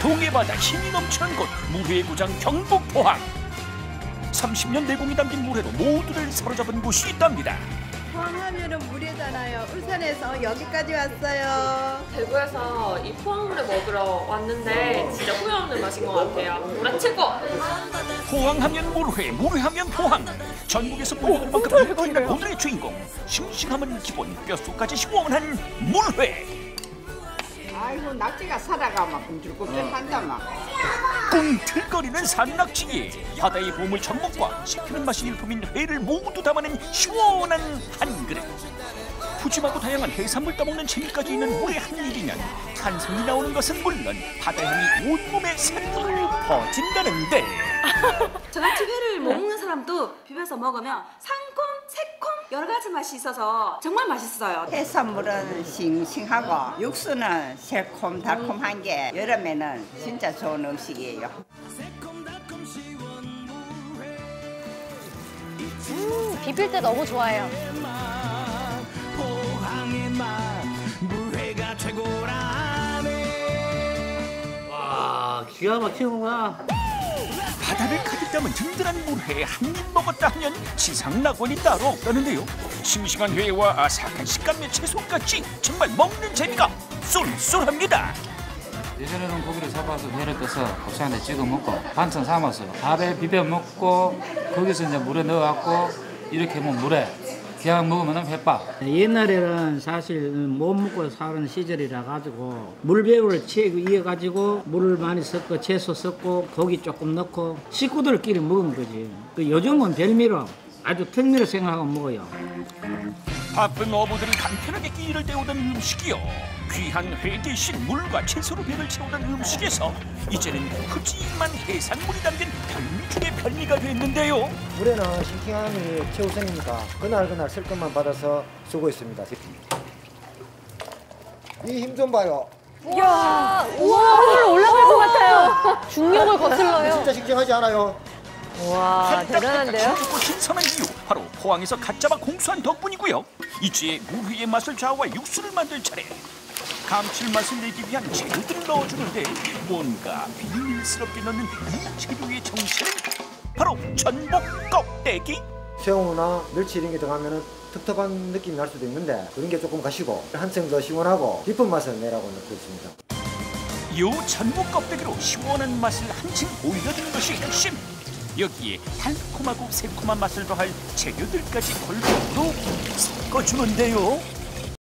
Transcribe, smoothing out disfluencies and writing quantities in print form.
송해 바다 힘이 넘치는 곳 물회의 고장 경북 포항. 30년 내공이 담긴 물회로 모두를 사로잡은 곳이 있답니다. 포항하면은 물회잖아요. 울산에서 여기까지 왔어요. 대구에서 이 포항물회 먹으러 왔는데 진짜 후회 없는 맛인 것 같아요. 물회 최고! 포항하면 물회, 물회하면 포항. 전국에서 물회를 만큼 인기있는 오늘의 주인공. 싱싱함은 기본, 뼛속까지 시원한 물회. 아이고 낙지가 살아가 막 꿈틀꿈틀한다 막. 꿈틀거리는 산낙지. 바다의 보물 전복과 씹히는 맛이 일품인 회를 모두 담아낸 시원한 한 그릇. 푸짐하고 다양한 해산물 따먹는 재미까지 있는 물회 한 입이면 탄성이 나오는 것은 물론 바다향이 온몸에 새로 퍼진다는데. 저같이 회를 못 먹는 사람도 비벼서 먹으면 상콤, 새콤 여러 가지 맛이 있어서 정말 맛있어요. 해산물은 싱싱하고 육수는 새콤달콤한 게 여름에는 진짜 좋은 음식이에요. 비빌 때 너무 좋아요. 와, 기가 막히구나. 바다를 가득 담은 든든한 물회 한 입 먹었다 하면 지상낙원이 따로 없다는데요. 싱싱한 회와 아삭한 식감의 채소까지 정말 먹는 재미가 쏠쏠합니다. 예전에는 고기를 잡아서 회를 떠서 고추장에 찍어 먹고 반찬 삼아서 밥에 비벼 먹고 거기서 이제 물에 넣어갖고 이렇게 뭐 물에 그냥 먹으면 횟밥. 옛날에는 사실 못 먹고 사는 시절이라 가지고 물배우를 이어가지고 물을 많이 섞고 채소 섞고 고기 조금 넣고 식구들끼리 먹은 거지. 요즘은 별미로 아주 특미로 생각하고 먹어요. 바쁜 어부들이 간편하게 끼니를 때우던 음식이요. 귀한 회 대신 물과 채소로 배를 채우던 음식에서 이제는 푸짐한 해산물이 담긴 별미 중의 별미가 됐는데요. 물에는 싱싱함이 최우선이니까 그날 쓸 것만 받아서 쓰고 있습니다. 이 힘 좀 봐요. 이야, 우와, 하늘 올라갈 것 같아요. 중력을 거슬러요. 진짜 싱싱하지 않아요? 와, 대단한데요? 고 신선한 이유 바로 포항에서 갓 잡아 공수한 덕분이고요. 이제 물회의 맛을 좌우할 육수를 만들 차례. 감칠맛을 내기 위한 재료들을 넣어주는데 뭔가 비밀스럽게 넣는 이 재료의 정체는 바로 전복 껍데기. 새우나 멸치 이런 게 들어가면 텁텁한 느낌이 날 수도 있는데 그런 게 조금 가시고 한층 더 시원하고 깊은 맛을 내라고 넣고 있습니다. 요 전복 껍데기로 시원한 맛을 한층 올려주는 것이 핵심. 여기에 달콤하고 새콤한 맛을 더할 재료들까지 골고루 섞어주는데요.